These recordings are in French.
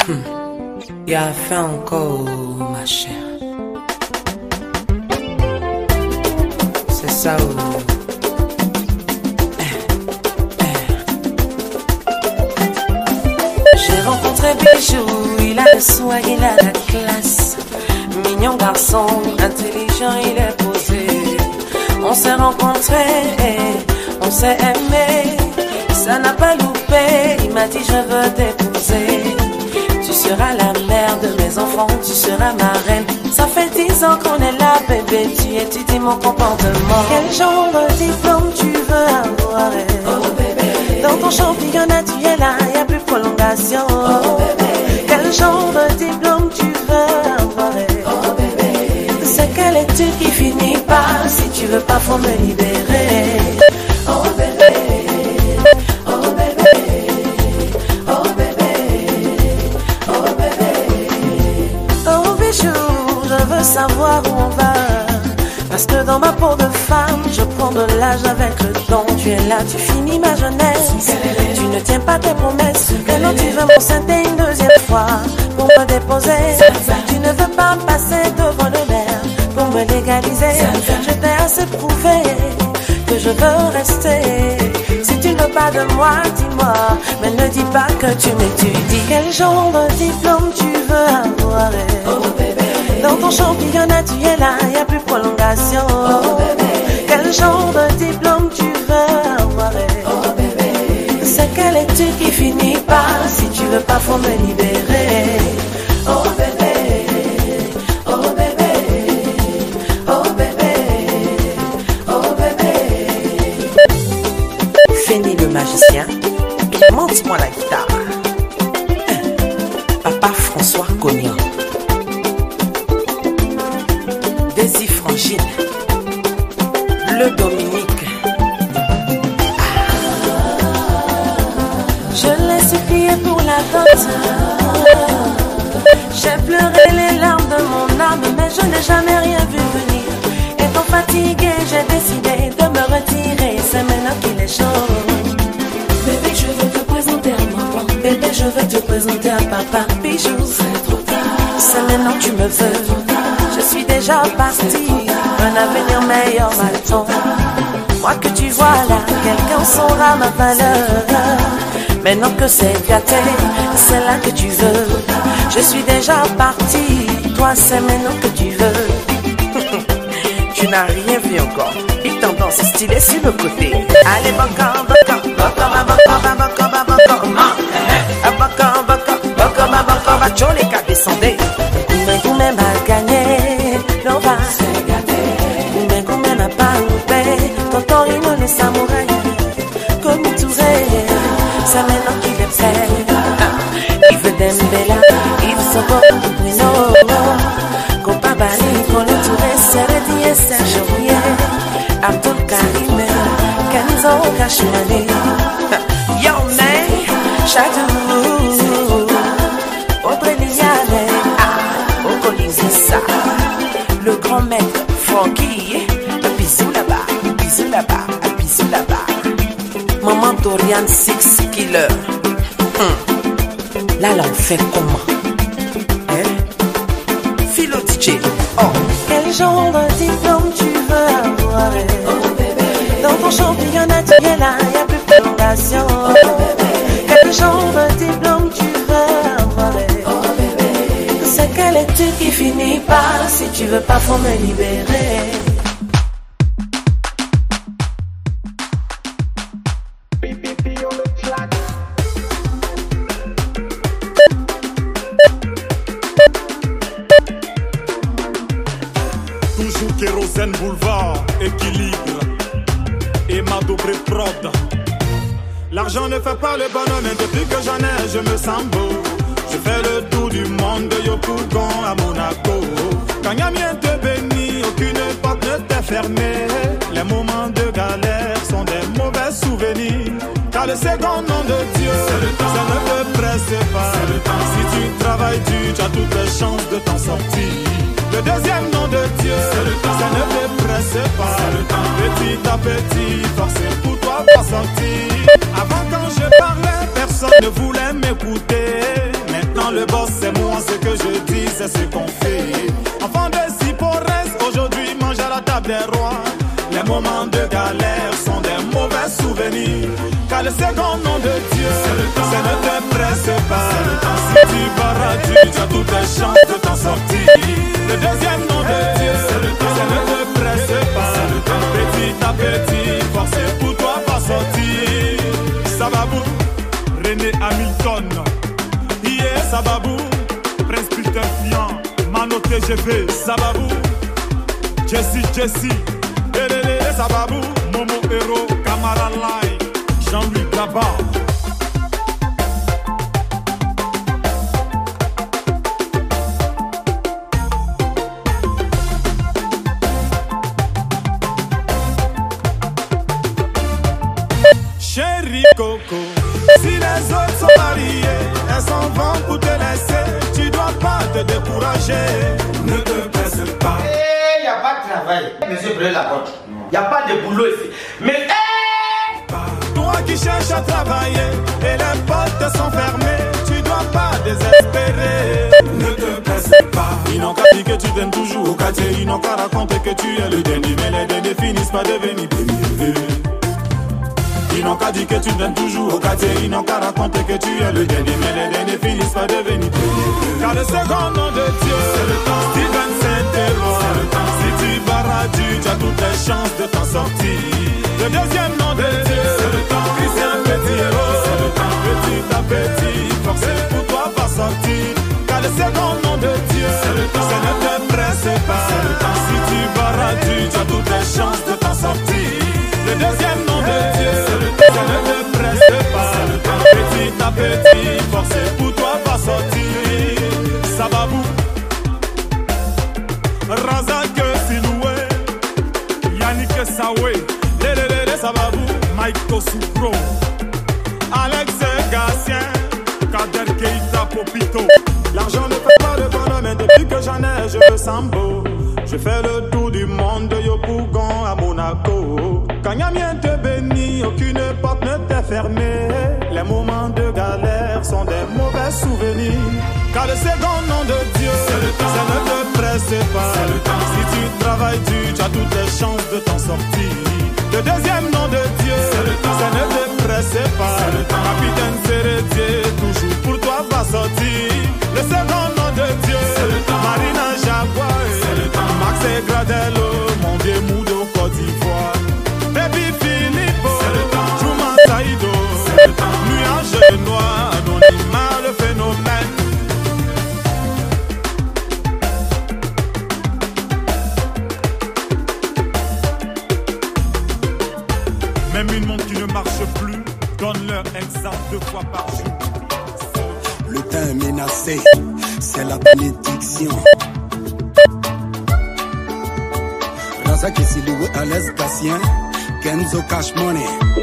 Il a fait encore, ma chère. C'est ça. J'ai rencontré Bijou, il a le swag, il a la classe. Mignon garçon, intelligent, il est posé. On s'est rencontrés, on s'est aimé. Ça n'a pas loupé, il m'a dit je veux t'épouser. Tu seras la mère de mes enfants, tu seras ma reine. Ça fait 10 ans qu'on est là, bébé, tu étudies mon comportement. Quel genre de diplôme tu veux avoir? Oh bébé. Dans ton championnat tu es là, y a plus de prolongation. Oh bébé. Quel genre de diplôme tu veux avoir? Oh bébé. C'est quelle étude qui finit pas? Si tu veux pas, faut me libérer. Oh bébé. Je veux savoir où on va, parce que dans ma peau de femme, je prends de l'âge avec le temps. Tu es là, tu finis ma jeunesse. Tu ne tiens pas tes promesses. Maintenant tu veux m'enceinter une deuxième fois pour me déposer. Tu ne veux pas me passer devant le maire pour me légaliser. Je t'ai assez prouvé que je veux rester. Si tu ne veux pas de moi, dis-moi, mais ne dis pas que tu m'étudies. Quel genre de diplôme tu veux avoir? Oh bébé. Dans ton championnat tu es là, y a plus de prolongation. Oh bébé. Quel genre de diplôme tu veux avoir? Oh bébé. C'est quelle étude qui finit pas? Si tu veux pas, faut me libérer. Oh bébé. Oh bébé. Oh bébé. Oh bébé. Fini le magicien, monte-moi la guitare. Papa François Cognan, Daisy Frangine, Bleu Dominique. Je l'ai supplié pour la dot. J'ai pleuré les larmes de mon âme, mais je n'ai jamais rien vu venir. Étant fatigué, j'ai décidé de me retirer. C'est maintenant qu'il est chaud. Bébé, je veux te présenter à maman. Bébé, je veux te présenter à papa. Bijou, c'est trop tard. C'est maintenant que tu me veux. Je suis déjà parti. Un avenir meilleur m'attend. Moi que tu vois là, quelqu'un saura ma valeur. Maintenant que c'est gâté, c'est là que tu veux. Je suis déjà parti. Toi, c'est maintenant que tu veux. Tu n'as rien vu encore. Big tendance stylée sur le côté. Allez, baka, baka, baka, baka, baka, baka, baka, les cas descendez. Goumé m'a gagné, l'on va se gâter. Goumé n'a pas loupé. Tonton Rino le samouraï, comme Touré, c'est maintenant qu'il est prêt. Il veut Dembélé, il veut Soko, Bruno, Compa Bali, Colo Touré, Seredi et Serge Aurier, Abdul Karim, Kenzo Kashmani. Yo man, Chadou, Audrey Liane, Okolizissa, le grand maître Francky, un bisou là-bas, un bisou là-bas, un bisou là-bas. Maman Dorian Six Killer. Là, on fait comment? Philo DJ. Oh. Quel genre de diplôme tu veux avoir? Oh bébé. Dans ton championnat tu es là, y a plus de prolongation. Oh bébé. Quel genre de diplôme tu veux avoir? Oh bébé. C'est quelle étude qui finit pas? Si tu veux pas, faut me libérer. Toujours Kérosène Boulevard, équilibre et ma double prod. L'argent ne fait pas le bonheur, mais depuis que j'en ai, je me sens beau. Je fais le tour du monde de Yopougon à Monaco. Quand Yamien te bénit, aucune porte ne t'est fermée. Les moments de galère sont des mauvais souvenirs. Car le second nom de Dieu, ça ne te presse pas. Si tu travailles dur, tu as toutes les chances de t'en sortir. Le deuxième nom de Dieu, ça ne te presse pas. Petit à petit, forcé pour toi pas sortir. Avant quand je parlais, personne ne voulait m'écouter. Maintenant le boss, c'est moi, ce que je dis, c'est ce qu'on fait. Enfant de Sipores, aujourd'hui mange à la table des rois. Les moments de galère sont des mauvais souvenirs. Car le second nom de Dieu, ça ne te presse pas. Si tu barades, tu as toutes les chances de t'en sortir. Le deuxième nom de Dieu, ça ne te presse pas. Petit à petit, forcé pour toi pas sortir. Sababou, René Hamilton, Hier Sababou, Prince Peter Fian, Mano TGV, Sababou, Jessie, Elele Sababou, Momo Hero, Camara Lai, Jean-Louis Gaba. Chérie Coco, si les autres sont mariés, elles s'en vont pour te laisser. Tu dois pas te décourager, ne te presse pas. Il n'y a pas de travail. Monsieur, prenez la porte. Il n'y a pas de boulot ici. Mais toi qui cherches à travailler et les portes sont fermées, tu dois pas désespérer. Ne te presse pas. Ils n'ont qu'à dire que tu t'aimes toujours au quartier. Ils n'ont qu'à raconter que tu es le dernier. Mais les derniers finissent par devenir premiers. Ils n'ont qu'à dire que tu t'aimes toujours au quartier. Ils n'ont qu'à raconter que tu es le dernier. Mais les derniers finissent par devenir premiers. Car le second nom de Dieu, c'est le temps. Steven Saint-Héroï. Si tu barades, tu as toutes les chances de t'en sortir. Le deuxième nom de Dieu, c'est le temps. Christian Petit Héros, c'est le temps. Petit à petit, forcé pour toi pas sortir. Car le second nom de Dieu, c'est le temps. Ça ne te presse pas, c'est le temps. Si tu barades, tu as toutes les chances de t'en sortir. Le deuxième nom de Dieu, c'est le temps. Ça ne te presse pas, c'est le temps. Petit à petit, forcé pour toi pas sortir. Sababou, Razak Siloué, Yannick Saoué, Lélélé Sababou, Mike Tosoupro, Alex Gassien, Kader Keita Popito. L'argent ne fait pas de bonheur, mais depuis que j'en ai, je me sens beau. Je fais le tour du monde de Yopougon à Monaco. Quand Yamien te bénit, aucune porte ne t'est fermée. Les moments de galère sont des mauvais souvenirs. Car le second nom de Dieu, c'est le temps. Ça ne te presse pas, c'est le temps. Si tu travailles dur, tu as toutes les chances de t'en sortir. Le deuxième nom de Dieu, c'est le temps. Ça ne te presse pas, c'est le temps. Capitaine Sérédier, toujours pour toi va sortir. Le second nom de Dieu, c'est le temps. Marina Jaguar, c'est le temps. Max et Gradello, mon vieux Moudo Côte d'Ivoire. Baby Philippe, c'est le temps. Juma Saïdo, c'est le temps. Nuage noir, anonymat, le phénomène. Même une montre qui ne marche plus, donne-leur exemple 2 fois par jour. Le temps est menacé, c'est la bénédiction. Razak Siloué, Alex Gassien, Kenzo Cash Money.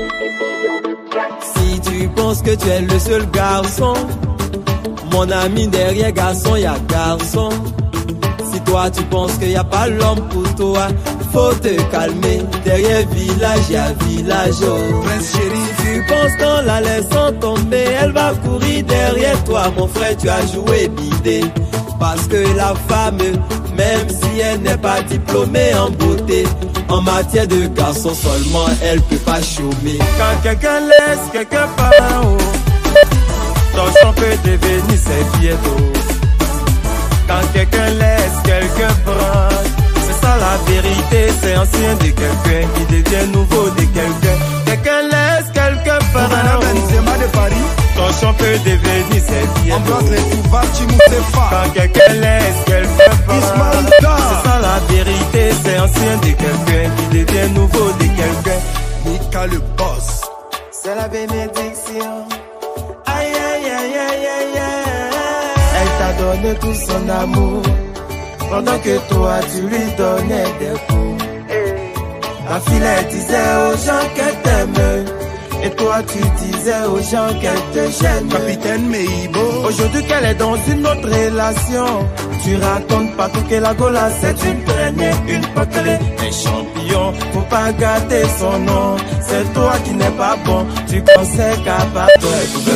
Si tu penses que tu es le seul garçon, mon ami, derrière garçon, y a garçon. Si toi tu penses qu'il n'y a pas l'homme pour toi, faut te calmer. Derrière village, y a village. Prince Chéri, Tu penses qu'en la laissant tomber, elle va courir derrière toi. Mon frère, tu as joué bidé. Parce que la femme, même si elle n'est pas diplômée en beauté, en matière de garçon seulement, elle peut pas chômer. Quand quelqu'un laisse quelqu'un par en haut, ton champ peut devenir ses bientôt. Quand quelqu'un laisse quelqu'un prendre, c'est ça la vérité, c'est ancien de quelqu'un qui devient nouveau de quelqu'un. Quelqu'un laisse quelqu'un par en haut, Benzema de Paris. ton champ peut devenir ses bientôt. Ambiance les Touva, Chimoutefa. Quand quelqu'un laisse quelqu'un par Ismaël c'est Dar. ça la vérité, c'est ancien de quelqu'un qui devient nouveau de quelqu'un. Mika le boss. C'est la bénédiction. Aïe aïe aïe aïe aïe aïe. Elle t'a donné tout son amour, pendant que toi tu lui donnais des coups. La fille elle disait aux gens qu'elle t'aime, et toi tu disais aux gens qu'elle te gêne. Capitaine Meibo. Aujourd'hui qu'elle est dans une autre relation, tu racontes partout que la Gola c'est une traînée, une pâtelée, un champion. Faut pas gâter son nom, c'est toi qui n'es pas bon. Tu pensais qu'à part toi elle pouvait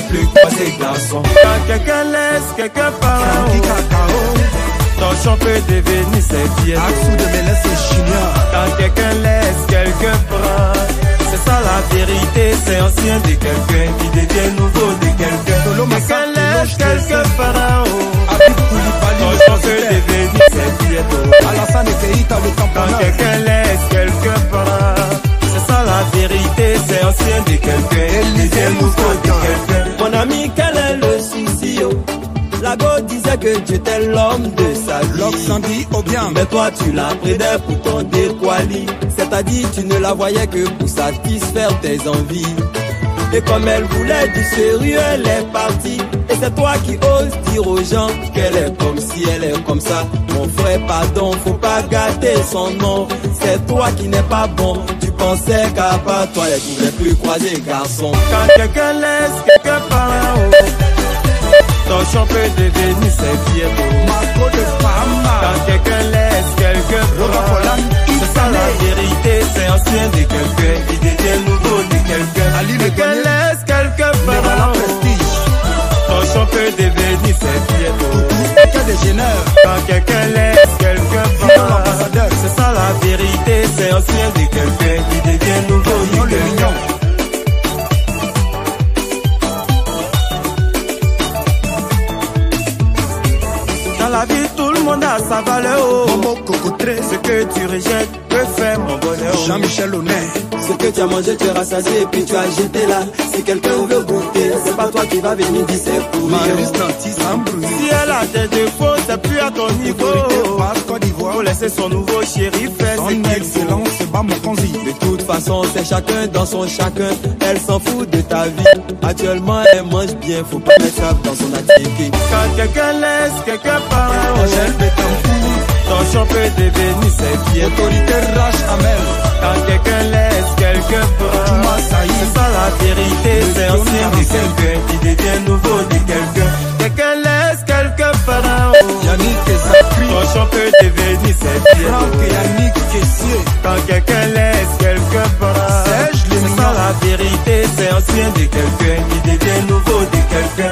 plus croiser garçon. Quand quelqu'un laisse, quelqu'un part. Ton champ peut devenir serviette. Quand quelqu'un laisse, quelqu'un prend. C'est ça la vérité, c'est ancien de quelqu'un qui devient nouveau de quelqu'un. Quelqu'un laisse, quelqu'un part. Ton champ peut devenir serviette. Quand quelqu'un laisse, quelqu'un prend. C'est ça la vérité, c'est ancien de quelqu'un qui devient nouveau de quelqu'un. Mon ami, quel est le souci? La go disait que tu étais l'homme de sa vie. Mais toi tu l'as prédé pour ton décoili. C'est-à-dire tu ne la voyais que pour satisfaire tes envies. Et comme elle voulait du sérieux, elle est partie. Et c'est toi qui oses dire aux gens qu'elle est comme si elle est comme ça. Mon frère, pardon, faut pas gâter son nom. C'est toi qui n'es pas bon. Tu pensais qu'à part toi, elle pouvait plus croiser garçon. Quand quelqu'un laisse, quelqu'un part. Ton champ peut devenir serviette. Quand quelqu'un laisse, quelqu'un prend. C'est ça la vérité, c'est ancien de quelqu'un qui devient nouveau de quelqu'un. Quelqu'un laisse, quelqu'un prend. Ton champ peut devenir serviette. Quand quelqu'un laisse, quelqu'un prend. C'est ça la vérité, c'est ancien de quelqu'un qui devient nouveau de quelqu'un. Dans la vie, tout le monde a sa valeur. Ce que tu rejettes peut faire mon bonheur. Jean-Michel Honnête. Ce que tu as mangé, tu es rassasié et puis tu as jeté là. Si quelqu'un veut goûter, c'est pas toi qui va venir dire c'est pour lui. Si elle a des défauts, c'est plus à ton niveau. Faut laisser son nouveau chéri faire ce qu'il excellence, c'est pas mon consi. De toute façon, c'est chacun dans son chacun. Elle s'en fout de ta vie. Actuellement, elle mange bien, faut pas mettre ça dans son atelier. Quand quelqu'un laisse, quelqu'un part. Ton champ peut devenir serviette. Autorité rage amel. Quand quelqu'un laisse, quelqu'un prend. C'est ça la vérité, c'est ancien de quelqu'un qui devient nouveau de quelqu'un. Quelqu'un laisse, quelqu'un prend. Ton champ peut devenir serviette. Quand quelqu'un laisse, quelqu'un prend. C'est ça la vérité, c'est ancien de quelqu'un qui devient nouveau de quelqu'un.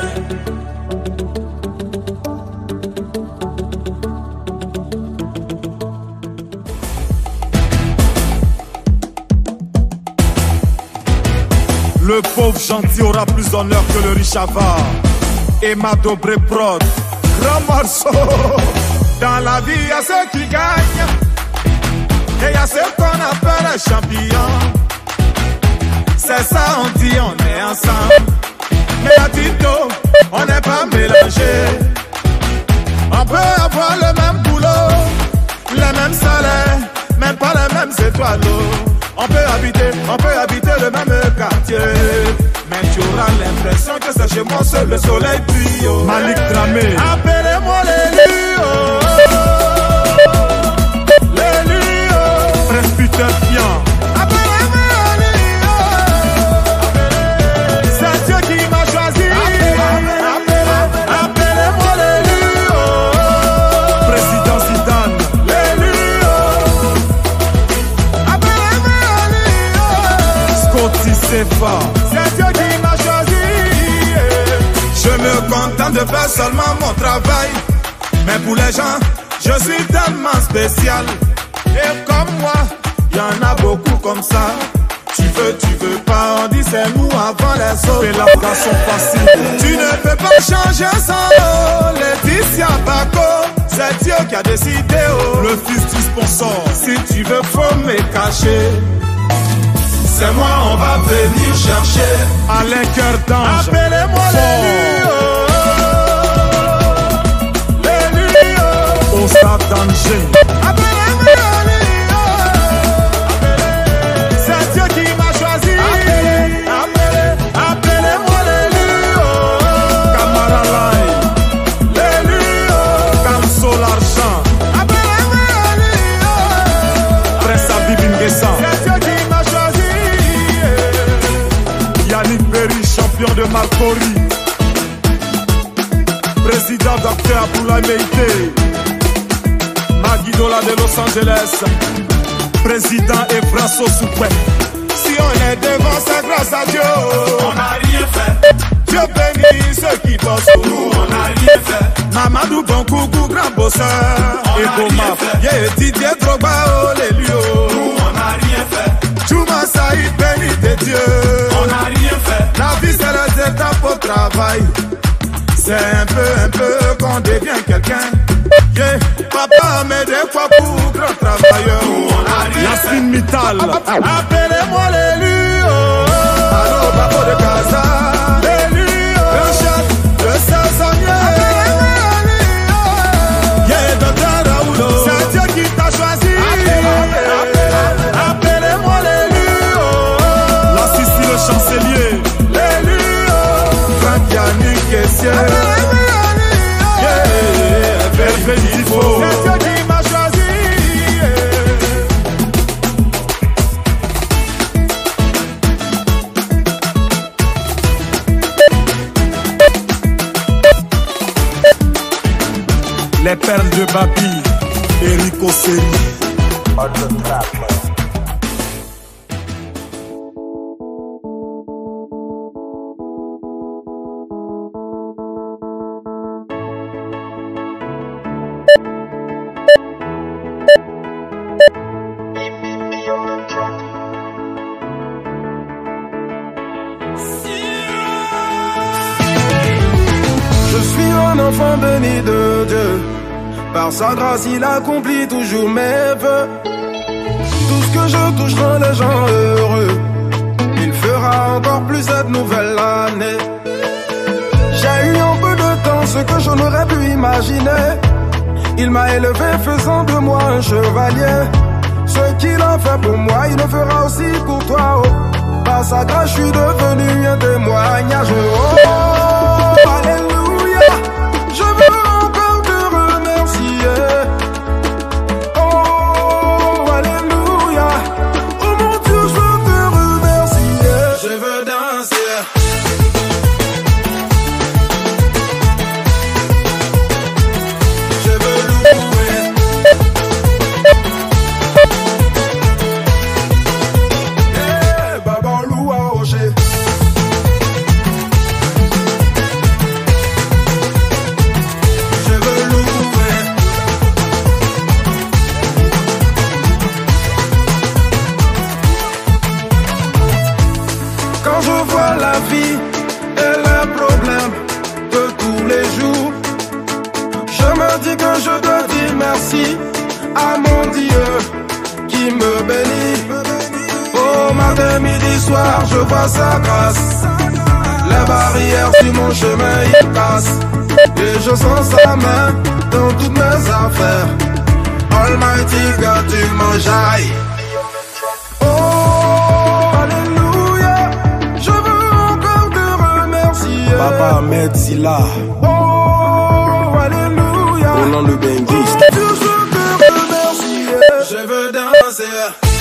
Le pauvre gentil aura plus d'honneur que le riche avare. Et ma Dobré Prod, grand morceau. Dans la vie, il y a ceux qui gagnent. Et il y a ceux qu'on appelle les champions. C'est ça, on dit, on est ensemble. Mais à Tito, on n'est pas mélangés. On peut avoir le même boulot, les mêmes salaires, même pas les mêmes étoiles. On peut habiter le même quartier. Mais tu auras l'impression que c'est chez moi seul le soleil brille. Malik Dramé. Appelez-moi l'élu. L'élu. Presbytérien. Appelez-moi l'élu. C'est Dieu qui m'a choisi. Appelez-moi l'élu. Président Zidane. L'élu. C'est Dieu qui m'a choisi. Je me contente de faire seulement mon travail. Mais pour les gens, je suis tellement spécial. Et comme moi, y en a beaucoup comme ça. Tu veux pas, on dit c'est nous avant les autres. Fais la façon facile. Tu ne peux pas changer sans Laetitia Bako. C'est Dieu qui a décidé. Le fils du sponsor. Si tu veux, faut me cacher. C'est moi, on va venir chercher. Alain Cœur d'Ange. Appelez-moi l'élu. L'élu. Au stade d'Angers. Appelez-moi l'élu. C'est Dieu qui m'a choisi. Appelez-moi l'élu. Camara Lai. L'élu. Camso l'argent. Appelez-moi l'élu. Presse à Bibingessa. Champion de Marcori, président Dr. Abdoulaye Meïté, Maguidola de Los Angeles, président Efraso Soupé. Si on est devant, c'est grâce à Dieu. On n'a rien fait. Dieu bénit ceux qui bossent. Nous on n'a rien fait. Mamadou bon coucou grand bosseur. Et Goma, yeah, Didier Drogba, oh les lieux. Nous on n'a rien fait. Chouma Saïd béni de Dieu. On n'a rien fait. La vie c'est les étapes au travail. C'est un peu qu'on devient quelqu'un. Yeah. Papa met des fois pour grand travailleur. Yasmine Mittal. Appelez-moi l'élu. Allô, Babo de Casa. L'élu. Le chef, le saisonnier. Yeah, Docteur Raoulo. C'est Dieu qui t'a choisi. Appelez-moi l'élu. L'assistant le chancelier. L'élu. Franck Yannick Kessier. C'est Dieu qui m'a choisi. Les perles de Babi, Eric Osseri. Je suis un enfant béni de Dieu. Par sa grâce, il accomplit toujours mes vœux. Tout ce que je touche rend les gens heureux. Il fera encore plus cette nouvelle année. J'ai eu en peu de temps ce que je n'aurais pu imaginer. Il m'a élevé faisant de moi un chevalier. Ce qu'il a fait pour moi, il le fera aussi pour toi. Oh. Par sa grâce, je suis devenu un témoignage. Oh, alléluia. Je veux encore te remercier. Oh, alléluia. Oh mon Dieu, je veux te remercier. Je veux danser. Je veux louer. Eh, Baba Loua Oché. Quand je vois la vie et les problèmes de tous les jours, je me dis que je dois dire merci à mon Dieu qui me bénit. Au matin, midi, soir, je vois sa grâce. Les barrières sur mon chemin, il passe. Et je sens sa main dans toutes mes affaires. Almighty God, tu m'enjailles. Papa Ahmed Zila. Oh, alléluia. Roland le Benguiste. Oh, Dieu, je te remercie. Je veux danser.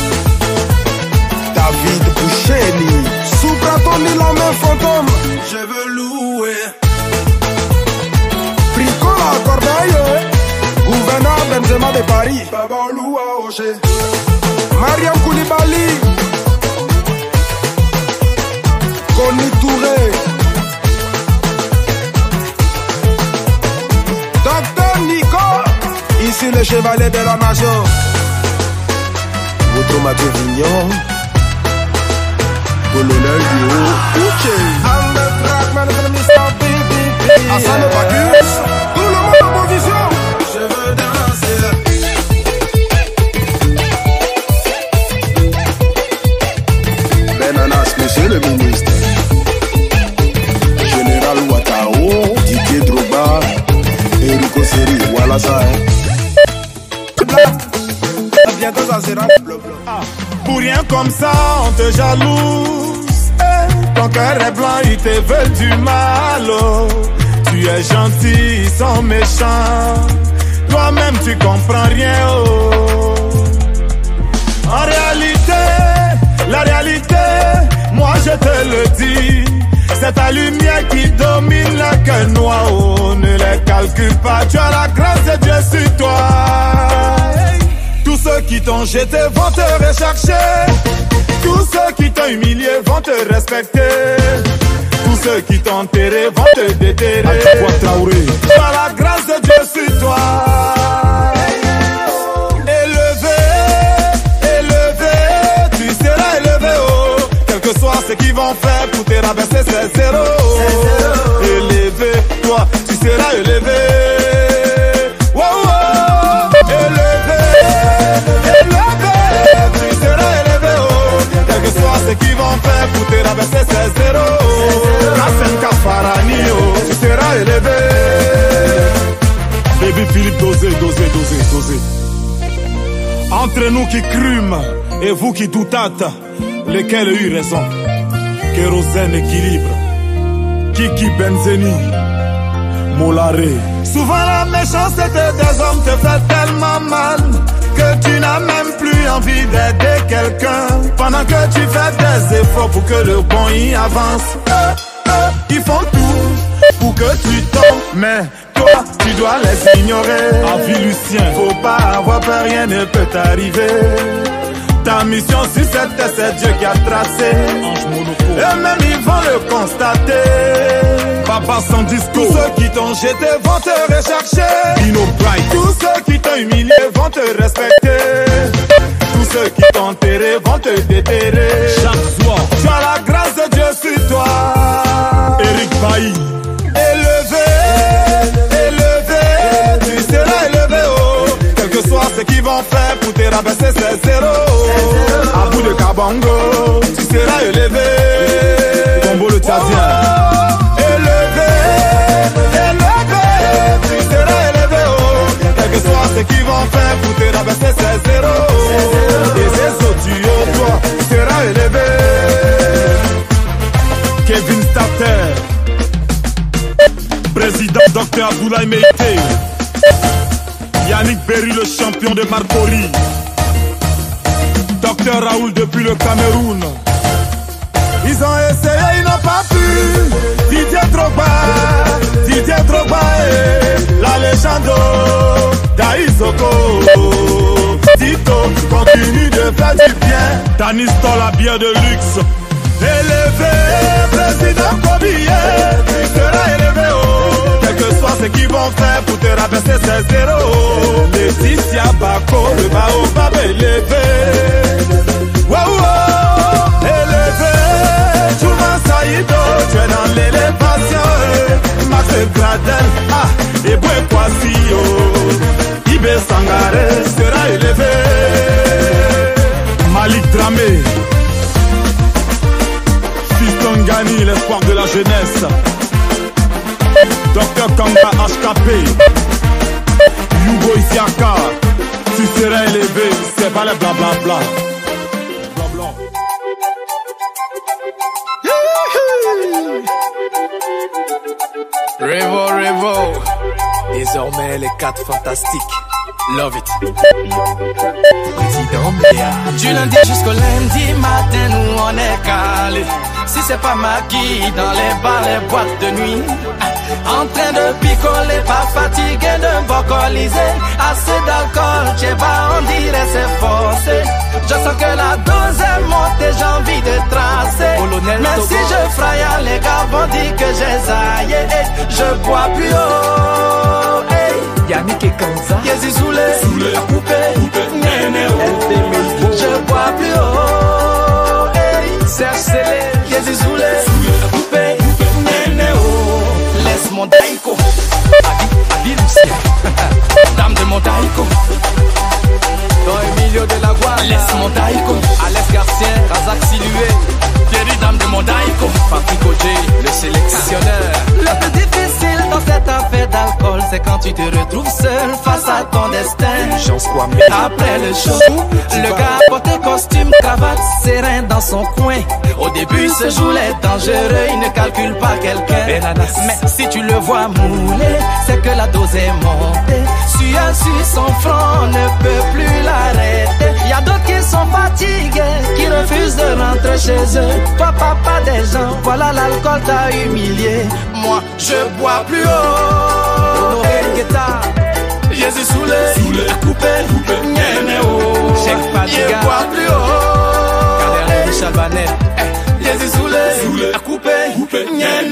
David Boucheni. Soupratoni, la main fantôme. Je veux louer. Fricola, Cordaille. Gouverneur Benzema de Paris. Baba Loua Oché. Mariam Koulibaly. Koni Touré. Docteur Nico, ici le chevalier de la nation. Votre Mathieu Vignon. Colonel Duro. Uche. I'm the black man from Mr. BBP. Hassan Bacchus. Tout le monde en position. Je veux danser. Benanas, monsieur le ministre. Général Ouattao, Didier Drogba, Eric Osseri, voilà ça. Bientôt ça sera bleu. Pour rien comme ça, on te jalouse. Ton cœur est blanc, ils te veulent du mal. Oh. Tu es gentil, ils sont méchants. Toi-même, tu comprends rien. Oh. En réalité, la réalité, moi je te le dis. C'est ta lumière qui domine la queue noire. Oh, ne les calcule pas, tu as la grâce de Dieu sur toi. Tous ceux qui t'ont jeté vont te rechercher. Tous ceux qui t'ont humilié vont te respecter. Tous ceux qui t'ont enterré vont te déterrer. Par la grâce de Dieu sur toi. Élevé, élevé, tu seras élevé, oh. Quel que soit ce qu'ils vont faire pour te rabaisser, c'est zéro. Élevé, toi, tu seras élevé. Wow, wow. Élevé, élevé, tu seras élevé, oh. Quel que soit ce qu'ils vont faire pour te rabaisser, c'est zéro. Kassem Kafarani, oh, tu seras élevé. Baby Philippe, dosez. Entre nous qui crûmes et vous qui doutâtes, lesquels eut raison? Kérosène équilibre, Kiki Benzeni, Molaré. Souvent la méchanceté des hommes te fait tellement mal que tu n'as même plus envie d'aider quelqu'un. Pendant que tu fais des efforts pour que le bon y avance, ils font tout pour que tu tombes, mais toi, tu dois les ignorer. Avis Lucien, faut pas avoir peur, rien ne peut t'arriver. Ta mission sur cette terre, c'est Dieu qui a tracé. Et même ils vont le constater. Papa sans disco. Tous ceux qui t'ont jeté vont te rechercher. Dino Bright. Tous ceux qui t'ont humilié vont te respecter. Tous ceux qui t'ont enterré vont te déterrer. Chaque soir, tu as la grâce de Dieu sur toi. Eric Bailly. Élevé, élevé, tu seras élevé, oh. Quel que soit ce qu'ils vont faire pour te rabaisser, c'est zéro. À bout de Kabango, tu seras élevé. Combo le Tchadien. Élevé, élevé, tu seras élevé, oh. Quel que soit ce qu'ils vont faire pour te rabaisser, c'est zéro. Et c'est ça, toi, tu seras élevé. Kevin Starter, président Dr Abdoulaye Meïté, Yannick Berry, le champion de Marcory, Dr Raoul depuis le Cameroun. Ils ont essayé, ils n'ont pas pu. Didier Drogba et la légende d'Aïsoko. Tito continue de faire du bien. Danis la bière de luxe. Élevé, président Kobié, tu seras élevé, oh. Quel que soit ce qu'ils vont faire pour te rabaisser, c'est zéro. Laetitia Bako, le baobab élevé. Wow, wow, élevé. Chouman Saïdo, tu es dans l'élévation. Max Gradel, et Boué Kwasio. Ibé Sangare sera élevé. Malik Dramé. Fiston Gani, l'espoir de la jeunesse. Dr Kanga HKP. Yugo Isiaka. Tu seras élevé, c'est pas le blablabla. Revo, désormais les 4 fantastiques. Love it. Président Béa. Du lundi jusqu'au lundi matin, nous on est calé. Si c'est pas maquis dans les bars, les boîtes de nuit. En train de picoler, pas fatigué de vocaliser. Assez d'alcool, t'es pas, on dirait c'est forcé. Je sens que la dose est montée, j'ai envie de tracer. Mais si je fraye, les gars vont dire que j'ai zaillé. Je bois plus haut. Yannick et Kanza. Yézi Soulé, la poupée, Néné, je bois plus haut. Serge Célé, Yézi Soulé, la poupée, Néné, laisse mon daïko. Adi Lucien, dame de mon daïko. Dans le milieu de la voie, laisse mon daïko. Alex Garcien, Razak Silué, Thierry, dame de mon daïko. Patrick Ojé, le sélectionneur. Le plus difficile dans cette affaire d'alcool, c'est quand tu te retrouves seul face à ton destin. Après le show, le gars porte costume, cravate, serein dans son coin. Au début, ce jour-là est dangereux, il ne calcule pas quelqu'un. Mais si tu le vois mouler, c'est que la dose est montée. Sueur sur son front, ne peut plus l'arrêter. Y a d'autres qui sont fatigués, qui refusent de rentrer chez eux. Toi, papa des gens, voilà l'alcool t'a humilié. Moi, je bois plus haut. Jésus Soulé, la coupée, Néné, Cheikh Fadiga, je bois plus haut. Kader Michel Banet, Jésus Soulé, la coupée, Néné,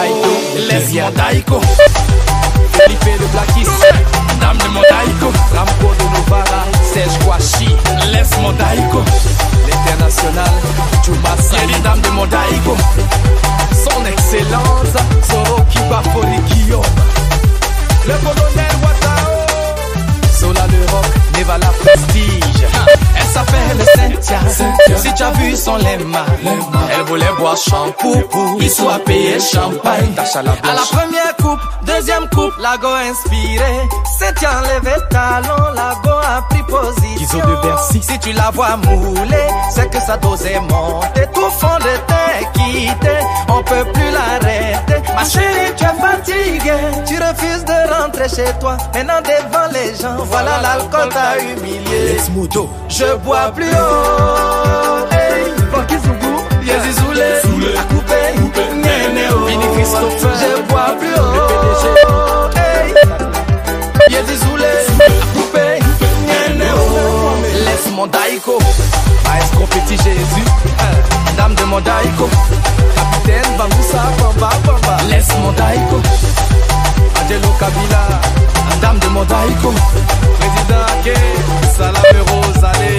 Aido, laisse mon daïko. Felipe de Blackis, dame de mon daïko. Rampo de Novara, Serge Kouachi, laisse mon daïko. L'international, Juma Sali, dame de mon daïko. Son excellence, Soroki Bafori Guillaume. Le colonel Watao, Sola le rock, Nevala Prestige. Elle s'appelle Cynthia. Si tu as vu son lemma, elle voulait boire shampoo. Il soit payé champagne. À la première coupe, deuxième coupe, Lago inspiré. Cynthia enlevé talon, Lago a pris position. De Bercy. Si tu la vois mouler, c'est que sa dose est montée. Tout fond de teint quitté, on peut plus l'arrêter. Ma chérie, tu es fatiguée, tu refuses de rentrer chez toi. Maintenant devant les gens, voilà l'alcool t'a humilié. Je bois plus haut, hey, Fokizougou, Yezizoulé, à couper, Nénéo, Vini Christopher. Je bois plus haut, hey, Yezizoulé, à couper, Nénéo. Laisse mon daïko, maestro petit Jésus, dame de mon daïko. Capitaine Bamboussa, Bamba, Bamba. Laisse mon daïko, Angelo Kabila, dame de mon daïko. Président Ake, Salame Rosalé.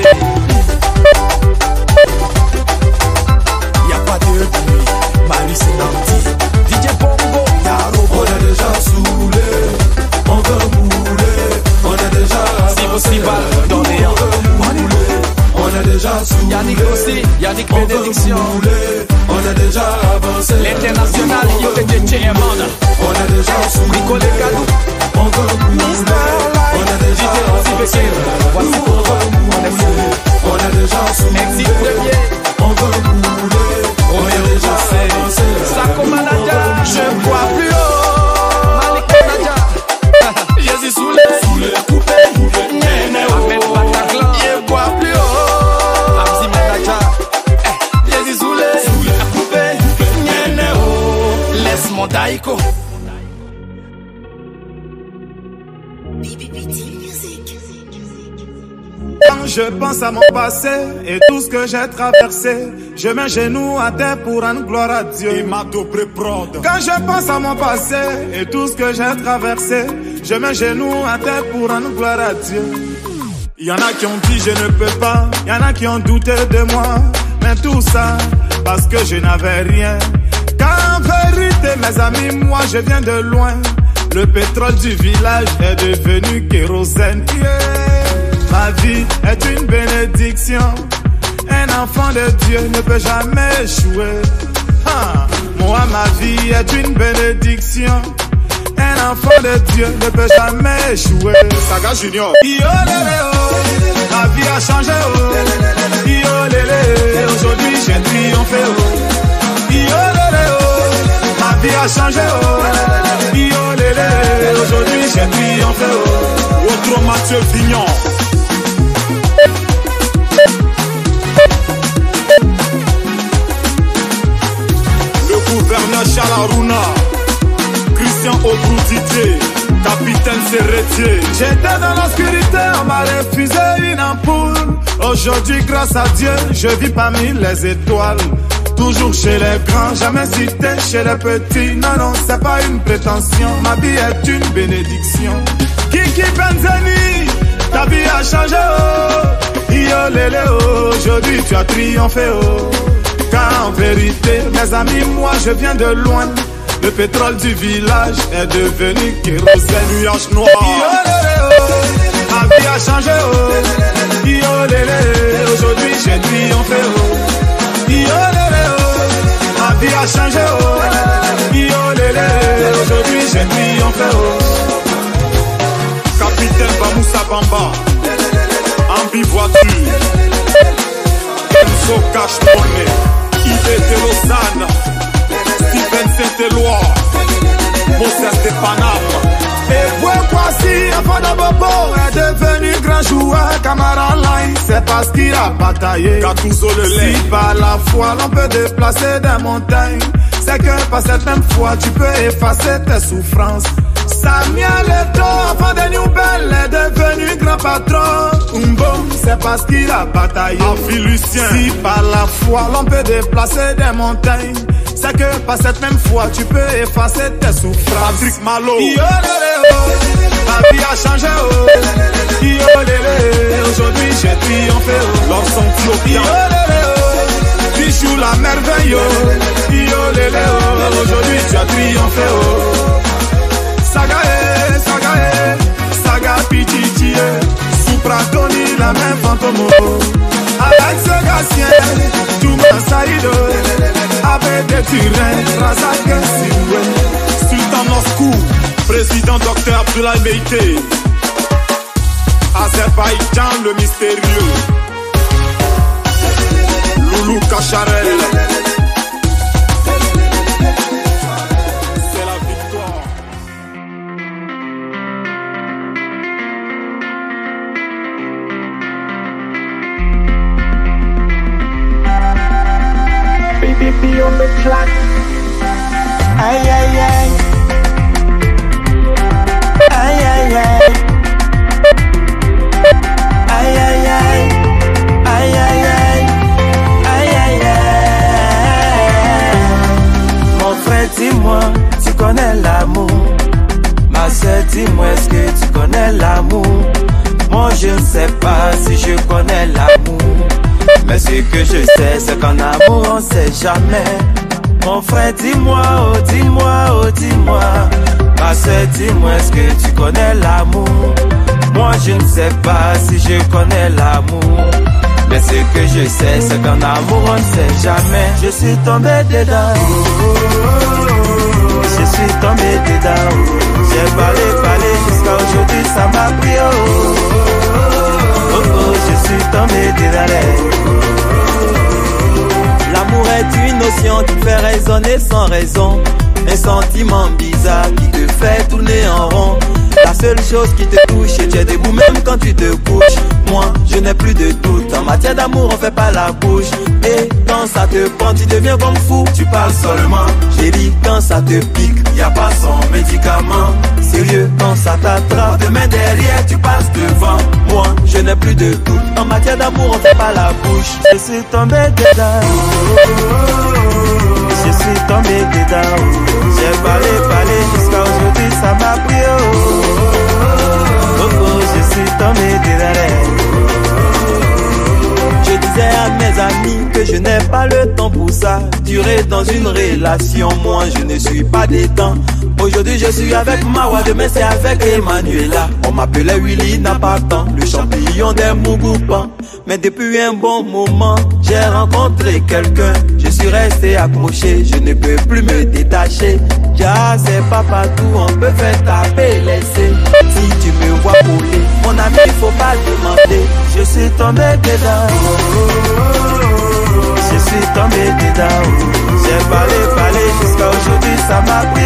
Y'a pas de bruit, Manu c'est nanti. DJ Bongo, Yaro, on est déjà saoulé. On veut mouler, on est déjà si possible dans les ans. On est déjà saoulé. Yannick aussi, Yannick Bénédiction. On est déjà avancé. L'international, yo te DJ Amanda. On est déjà saoulé. Nicolas Kadou. On veut mouler. On est déjà avancé. Voici pourquoi on est saoulé. On est déjà saoulé. Merci premier. On veut mouler. On est déjà avancé. Sako Manaja, je bois plus haut. Malik Manaja. Jésus saoulé. Saoulé la coupée. Néné Ahmed Bataclan. Je bois plus haut. Ramzi Manaja. Jésus saoulé. Saoulé la coupée. Néné oh. Laisse mon daïko. Quand je pense à mon passé et tout ce que j'ai traversé, je mets genoux à terre pour rendre gloire à Dieu. Quand je pense à mon passé et tout ce que j'ai traversé, je mets genoux à terre pour rendre gloire à Dieu. Il y en a qui ont dit je ne peux pas, il y en a qui ont douté de moi, mais tout ça parce que je n'avais rien. Car en vérité mes amis, moi je viens de loin. Le pétrole du village est devenu kérosène. Ma vie est une bénédiction. Un enfant de Dieu ne peut jamais échouer. Moi, ma vie est une bénédiction. Un enfant de Dieu ne peut jamais échouer. Saga Junior. Yo lélé oh, ma vie a changé oh. Yo lélé, aujourd'hui j'ai triomphé oh. Yo lélé oh, ma vie a changé oh. Yo lélé, aujourd'hui j'ai triomphé oh. Autre Mathieu Vignon. Gouverneur Chalaruna, Christian Obroudité, capitaine Serretier. J'étais dans l'obscurité, on m'a refusé une ampoule. Aujourd'hui, grâce à Dieu, je vis parmi les étoiles. Toujours chez les grands, jamais cité chez les petits. Non, non, c'est pas une prétention, ma vie est une bénédiction. Kiki Benzeni, ta vie a changé, oh. Yo lélé, oh. Aujourd'hui tu as triomphé, oh. Car en vérité, mes amis, moi je viens de loin. Le pétrole du village est devenu kérosène. Nuage noir. Yo lélé, oh. Ma vie a changé, oh. Yo lélé, aujourd'hui j'ai triomphé, oh. Yo lélé, oh. Ma vie a changé, oh. Yo lélé, aujourd'hui j'ai triomphé, oh. Capitaine Bamoussa Bamba, Ambi voiture, Enzo Cash Money, IBT Lausanne, Steven Saint-Éloi, Moses de Paname. Et Boué-Kwasi, Afana Bobo est devenu grand joueur, camarade line, c'est parce qu'il a bataillé. Si par la foi l'on peut déplacer des montagnes, c'est que par cette même foi tu peux effacer tes souffrances. Samuel Eto, enfant de Newbel, est devenu grand patron. Umbo, c'est parce qu'il a bataillé. Si par la foi l'on peut déplacer des montagnes, c'est que par cette même foi tu peux effacer tes souffrances. Patrick Malo. La vie a changé, aujourd'hui j'ai triomphé, lorsqu'on tient. Pichou la merveille, aujourd'hui tu as triomphé. Sagae, Sagae, Saga Pichichi, Supra Tony, la même fantôme. Avec ce gatien, tout m'a saïdo, avec des turins, Razak Siwe, Sultan Moscou, président Dr Abdoulaye Meïté, Azerbaïdjan le mystérieux, Loulou Kacharel. C'est la victoire. Baby on the track. Aïe aïe aïe. Aïe aïe aïe. Aïe aïe aïe. Aïe aïe aïe. Aïe aïe aïe. Mon frère, dis-moi, tu connais l'amour. Ma soeur, dis-moi, est-ce que tu connais l'amour? Moi je ne sais pas si je connais l'amour, mais ce que je sais c'est qu'en amour on sait jamais. Mon frère, dis-moi, oh dis-moi, oh dis-moi. Ma soeur, dis-moi, est-ce que tu connais l'amour? Moi je ne sais pas si je connais l'amour, mais ce que je sais c'est qu'en amour on ne sait jamais. Je suis tombé dedans, je suis tombé dedans. J'ai parlé jusqu'à aujourd'hui, ça m'a pris. Je suis tombé dedans. L'amour est une notion qui fait raisonner sans raison, un sentiment bizarre qui te fait tourner en rond. La seule chose qui te touche et tu es debout même quand tu te couches. Moi je n'ai plus de doute, en matière d'amour on fait pas la bouche. Et quand ça te prend tu deviens comme fou, tu parles seulement. J'ai dit quand ça te pique, y a pas son médicament. Sérieux quand ça t'attrape, de main derrière tu passes devant. Moi je n'ai plus de doute, en matière d'amour on fait pas la bouche. Je suis tombé dedans, je suis tombé dedans. J'ai parlé jusqu'à aujourd'hui, ça m'a pris. Je suis tombé dedans. Je disais à mes amis que je n'ai pas le temps pour ça. Durer dans une relation, moi je ne suis pas des temps. Aujourd'hui je suis avec Mawa, demain c'est avec Emmanuela. On m'appelait Willy n'a pas tant, le champignon des Mougoupan. Mais depuis un bon moment, j'ai rencontré quelqu'un. Je suis resté accroché, je ne peux plus me détacher. Ja, c'est pas partout, on peut faire taper l'essai. Si tu me vois couler, mon ami, faut pas demander. Je suis tombé dedans, je suis tombé dedans. J'ai parlé jusqu'à aujourd'hui, ça m'a pris.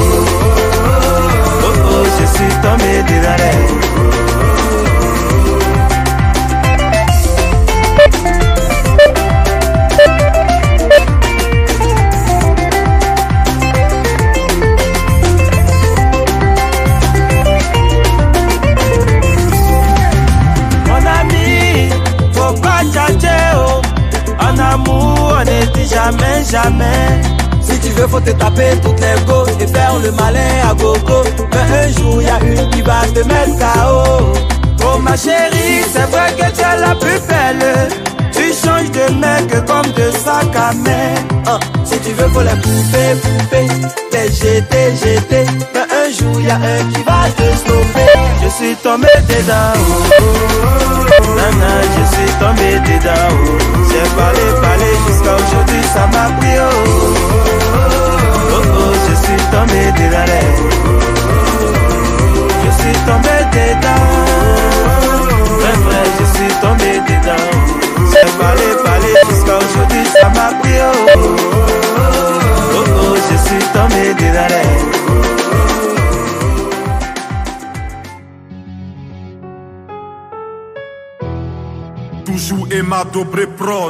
Je suis tombé dedans. En amour, on ne dit jamais, jamais. Si tu veux, faut te taper toutes les go et faire le malin à gogo. Mais un jour, y a une qui va te mettre KO. Oh ma chérie, c'est vrai que tu es la plus belle. Tu changes de mec comme de sac à main. Si tu veux, faut les poupées, les jeter. Mais un jour, y a un qui va te stopper. Je suis tombé dedans, nana, je suis tombé dedans. J'ai parlé jusqu'à aujourd'hui, ça m'a pris. Je suis tombé dedans. Je suis tombé dedans. Vrai, je suis tombé dedans. J'ai parlé jusqu'à aujourd'hui, ça m'a pris. Je suis tombé dedans. Toujours Emma Dobré Prod.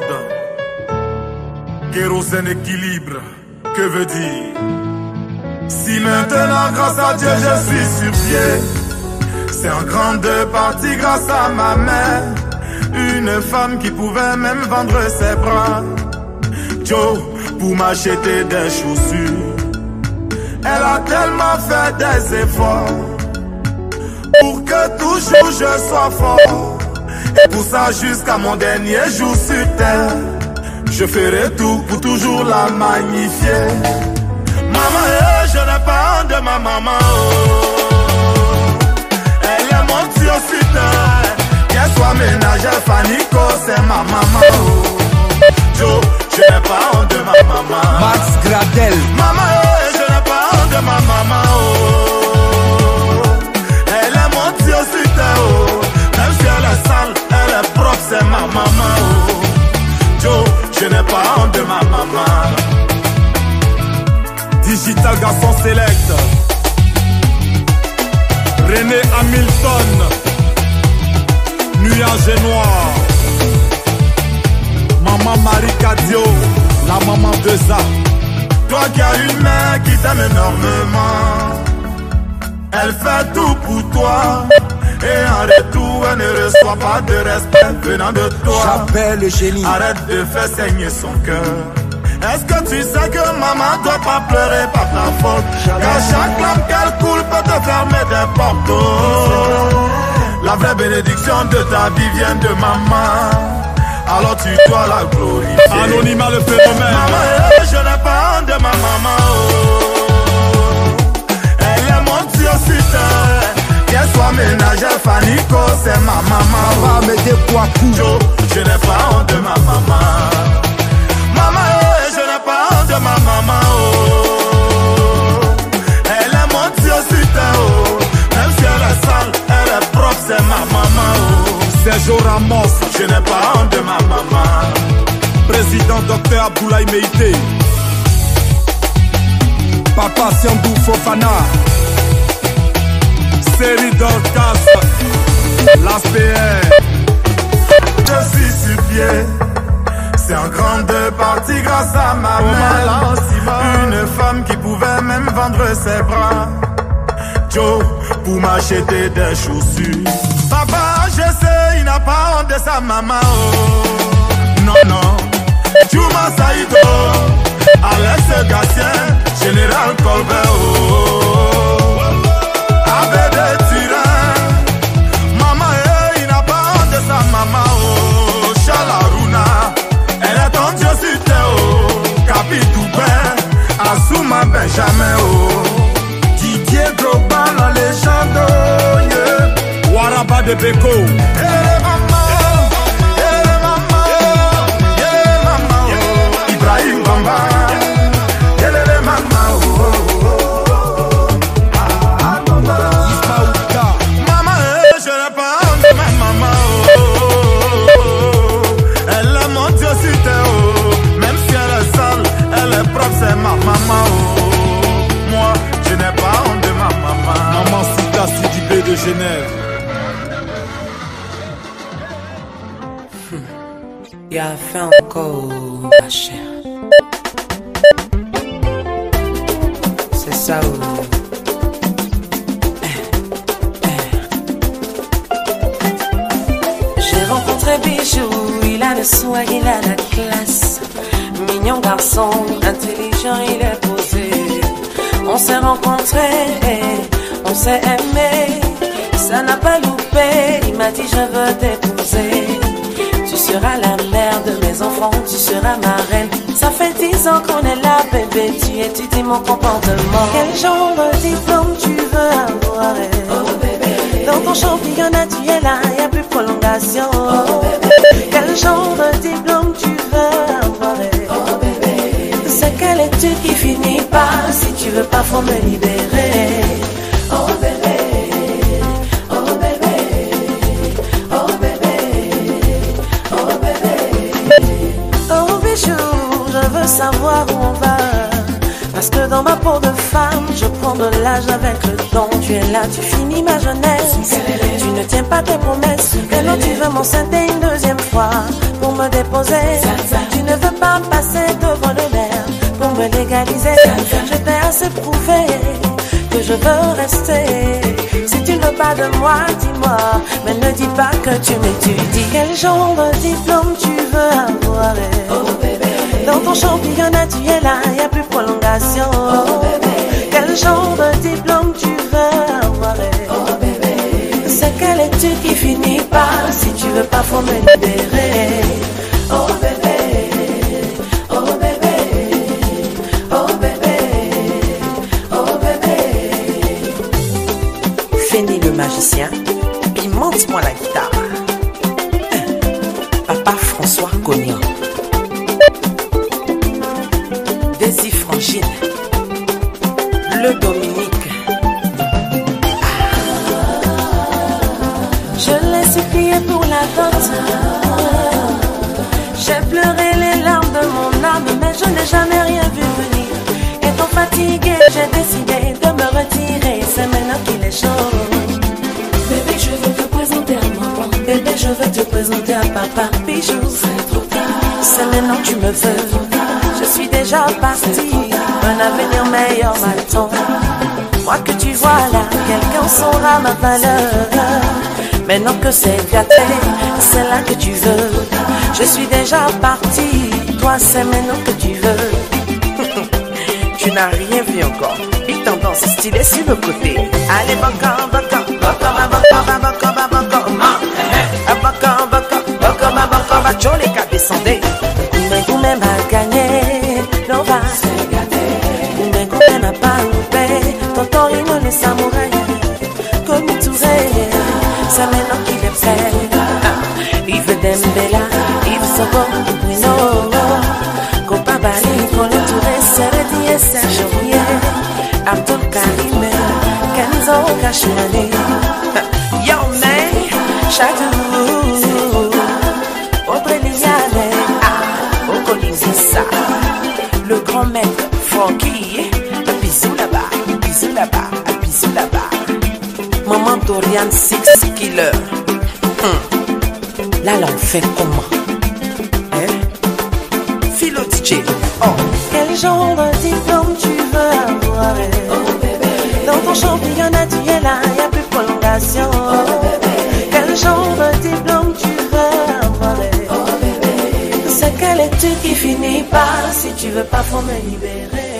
Kérosène équilibre, que veut dire? Si maintenant grâce à Dieu je suis sur pied, c'est en grande partie grâce à ma mère. Une femme qui pouvait même vendre ses bras. Joe, pour m'acheter des chaussures. Elle a tellement fait des efforts pour que toujours je sois fort. Et pour ça jusqu'à mon dernier jour sur terre, je ferai tout pour toujours la magnifier. Maman, je n'ai pas honte de ma maman. Elle est mon tiocitaire. Qu'elle soit ménagère, Fanico, c'est ma maman. Joe, je n'ai pas honte de ma maman. Max Gradel. Maman, je n'ai pas honte de ma maman. Elle est mon tiocitaire. Même si elle est sale, elle est propre, c'est ma maman. Joe, je n'ai pas honte de ma maman. Digital Garçon Select, René Hamilton, Nuage et Noir, Maman Marie Cadio, la maman de Za. Toi qui as une mère qui t'aime énormément, elle fait tout pour toi. Et en retour, elle ne reçoit pas de respect venant de toi. J'appelle le génie. Arrête de faire saigner son cœur. Est-ce que tu sais que maman doit pas pleurer par ta faute? Car chaque larme qu'elle coule peut te fermer des portes. La vraie bénédiction de ta vie vient de maman. Alors tu dois la glorifier. Anonymat le phénomène. Maman, je n'ai pas honte de ma maman. Elle est mon tiocitaire. Qu'elle soit ménagère, Fanico, c'est ma maman. Va me dépoitou. Je n'ai pas honte de ma maman. Maman, je n'ai pas honte de ma maman. Elle est mon tiocitaire. Même si elle est sale, elle est propre, c'est ma maman. Sergio Ramos, je n'ai pas honte de ma maman. Président Dr Abdoulaye Meïté. Papa Siandou Fofana. Série d'Orcas, l'ASPR. Je suis sur pied. C'est en grande partie grâce à ma mère. Une femme qui pouvait même vendre ses bras. Joe, pour m'acheter des chaussures. Papa, je sais, il n'a pas honte de sa maman. Oh. Non, non. Juma Saïdo, Alex Gatien, Général Colbert. Oh. Avec des tyrans. Maman, il n'a pas honte de sa maman. Oh. Chalaruna, elle est ton Dieu sur terre. Oh. Capitou Ben, Assouma Benjamin. Oh. Didier Drogba, la légende. Yeah. Waraba de Beko. Hey, maman. Hey, maman. Hey, maman. Ibrahim Bamba. Hey, maman. Maman, je n'ai pas honte de ma maman. Elle est mon Dieu sur terre. Même si elle est sale, elle est propre, c'est ma maman. Moi, je n'ai pas honte de ma maman. Maman Sita Sidibé de Genève. Il a fait encore, ma chère. C'est ça. J'ai rencontré Bijou, il a le swag, il a la classe. Mignon garçon, intelligent, il est posé. On s'est rencontrés, on s'est aimé. Ça n'a pas loupé, il m'a dit je veux t'épouser. Tu seras la mère de mes enfants, tu seras ma reine. Ça fait 10 ans qu'on est là, bébé, tu étudies mon comportement. Quel genre de diplôme tu veux avoir? Oh bébé. Dans ton championnat tu es là, y'a plus de prolongation. Oh bébé. Quel genre de diplôme tu veux avoir? Oh bébé. C'est quelle étude qui finit pas? Si tu veux pas, faut me libérer. Oh bébé. Je veux savoir où on va. Parce que dans ma peau de femme, je prends de l'âge avec le temps. Tu es là, tu finis ma jeunesse. Tu ne tiens pas tes promesses. Maintenant tu veux m'enceinter une deuxième fois pour me déposer. Tu ne veux pas passer devant le maire pour me légaliser. Je t'ai assez prouvé que je veux rester. Si tu ne veux pas de moi, dis-moi. Mais ne dis pas que tu m'étudies. Quel genre de diplôme tu veux avoir? Oh bébé. Dans ton championnat, tu es là, y a plus prolongation. Oh bébé, quel genre de diplôme tu veux avoir? Oh bébé, c'est quelle étude qui finit par, si tu veux pas, faut me libérer. Oh bébé, oh bébé, oh bébé, oh bébé. Fini le magicien, puis monte-moi la guitare. Papa François Cognan, Daisy Frangine, le Dominique. Je l'ai supplié pour la dot. J'ai pleuré les larmes de mon âme, mais je n'ai jamais rien vu venir. Étant fatigué, j'ai décidé de me retirer. C'est maintenant qu'il est chaud. Bébé, je veux te présenter à maman. Bébé, je veux te présenter à papa. Bijou, c'est trop tard. C'est maintenant que tu me veux. Je suis déjà parti. Un avenir meilleur m'attend. Moi que tu vois là, quelqu'un saura ma valeur. Maintenant que c'est gâté, c'est là que tu veux. Je suis déjà parti. Toi, c'est maintenant que tu veux. Tu n'as rien vu encore. Big tendance stylé sur le côté. Allez, baka, baka, baka, baka, baka, baka, baka, les cas descendez. Goumé m'a gagné. Nova, c'est gâté. Goumé m'a pas loupé. Tonton Rino, les samouraïs. Comme Touré. C'est maintenant qu'il est prêt. Yves Dembela, Yves Soko, Bruno, Copa Bali, Colin Touré, Seredi et Serge Rouillet, Abdul Karim, Kenzo Kachouane, Yomé, Chadou, Audrey Liliane, Okolizissa, le grand maître Frankie, bisous là-bas, bisous là-bas, bisous là-bas. Maman Dorian Six Killer. Là, on fait comment? Hein? Philo DJ. Oh. Quel genre de diplôme tu veux avoir? Oh bébé. Dans ton championnat, tu es là, y a plus de prolongation. Oh bébé. Quel genre de diplôme tu veux avoir? Oh bébé. C'est quelle étude qui finit par, si tu veux pas, faut me libérer.